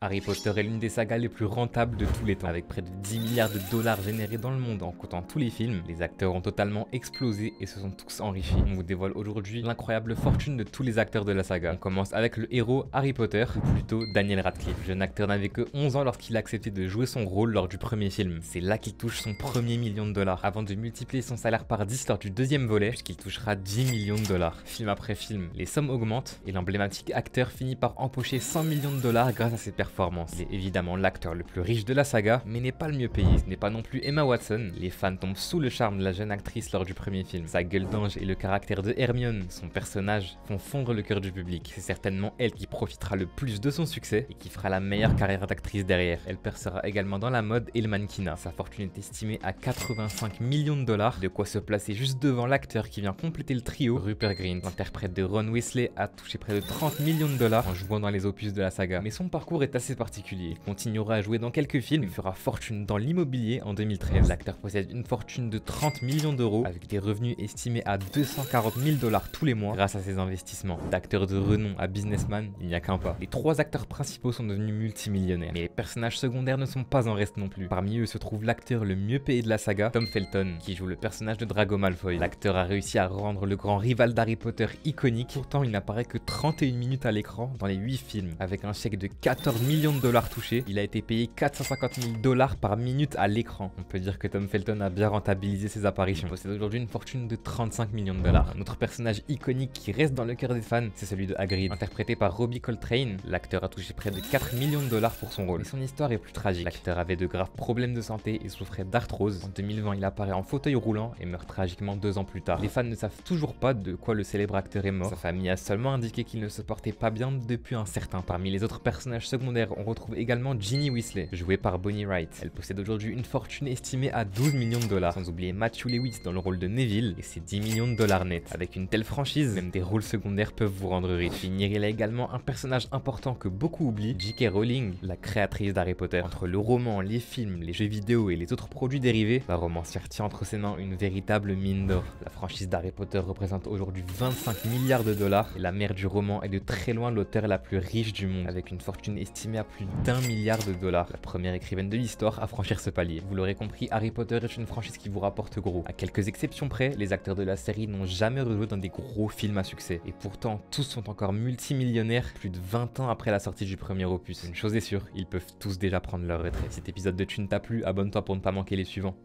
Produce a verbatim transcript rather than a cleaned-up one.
Harry Potter est l'une des sagas les plus rentables de tous les temps, avec près de dix milliards de dollars générés dans le monde en comptant tous les films. Les acteurs ont totalement explosé et se sont tous enrichis. On vous dévoile aujourd'hui l'incroyable fortune de tous les acteurs de la saga. On commence avec le héros Harry Potter, ou plutôt Daniel Radcliffe. Le jeune acteur n'avait que onze ans lorsqu'il a accepté de jouer son rôle lors du premier film. C'est là qu'il touche son premier million de dollars, avant de multiplier son salaire par dix lors du deuxième volet, puisqu'il touchera dix millions de dollars. Film après film, les sommes augmentent et l'emblématique acteur finit par empocher cent millions de dollars grâce à ses performances. Il est évidemment l'acteur le plus riche de la saga, mais n'est pas le mieux payé. Ce n'est pas non plus Emma Watson. Les fans tombent sous le charme de la jeune actrice lors du premier film. Sa gueule d'ange et le caractère de Hermione, son personnage, font fondre le cœur du public. C'est certainement elle qui profitera le plus de son succès et qui fera la meilleure carrière d'actrice derrière. Elle percera également dans la mode et le mannequinat. Sa fortune est estimée à quatre-vingt-cinq millions de dollars, de quoi se placer juste devant l'acteur qui vient compléter le trio. Rupert Grint, l'interprète de Ron Weasley, a touché près de trente millions de dollars en jouant dans les opus de la saga. Mais son parcours est assez particulier. Il continuera à jouer dans quelques films et fera fortune dans l'immobilier en deux mille treize. L'acteur possède une fortune de trente millions d'euros avec des revenus estimés à deux cent quarante mille dollars tous les mois grâce à ses investissements. D'acteur de renom à businessman, il n'y a qu'un pas. Les trois acteurs principaux sont devenus multimillionnaires, mais les personnages secondaires ne sont pas en reste non plus. Parmi eux se trouve l'acteur le mieux payé de la saga, Tom Felton, qui joue le personnage de Drago Malfoy. L'acteur a réussi à rendre le grand rival d'Harry Potter iconique, pourtant il n'apparaît que trente et une minutes à l'écran dans les huit films. Avec un chèque de quatorze millions de dollars touchés, il a été payé quatre cent cinquante mille dollars par minute à l'écran. On peut dire que Tom Felton a bien rentabilisé ses apparitions. Il possède aujourd'hui une fortune de trente-cinq millions de dollars. Un autre personnage iconique qui reste dans le cœur des fans, c'est celui de Hagrid. Interprété par Robbie Coltrane, l'acteur a touché près de quatre millions de dollars pour son rôle. Mais son histoire est plus tragique. L'acteur avait de graves problèmes de santé et souffrait d'arthrose. En deux mille vingt, il apparaît en fauteuil roulant et meurt tragiquement deux ans plus tard. Les fans ne savent toujours pas de quoi le célèbre acteur est mort. Sa famille a seulement indiqué qu'il ne se portait pas bien depuis un certain temps. Parmi les autres personnages secondaires, on retrouve également Ginny Weasley, jouée par Bonnie Wright. Elle possède aujourd'hui une fortune estimée à douze millions de dollars, sans oublier Matthew Lewis dans le rôle de Neville et ses dix millions de dollars nets. Avec une telle franchise, même des rôles secondaires peuvent vous rendre riche. Finir, il a également un personnage important que beaucoup oublient, J K Rowling, la créatrice d'Harry Potter. Entre le roman, les films, les jeux vidéo et les autres produits dérivés, la romancière tient entre ses mains une véritable mine d'or. La franchise d'Harry Potter représente aujourd'hui vingt-cinq milliards de dollars et la mère du roman est de très loin l'auteur la plus riche du monde, avec une fortune estimée à plus d'un milliard de dollars. La première écrivaine de l'histoire à franchir ce palier. Vous l'aurez compris, Harry Potter est une franchise qui vous rapporte gros. À quelques exceptions près, les acteurs de la série n'ont jamais rejoué dans des gros films à succès. Et pourtant, tous sont encore multimillionnaires plus de vingt ans après la sortie du premier opus. Une chose est sûre, ils peuvent tous déjà prendre leur retraite. Si cet épisode de Thune t'a plu, abonne-toi pour ne pas manquer les suivants.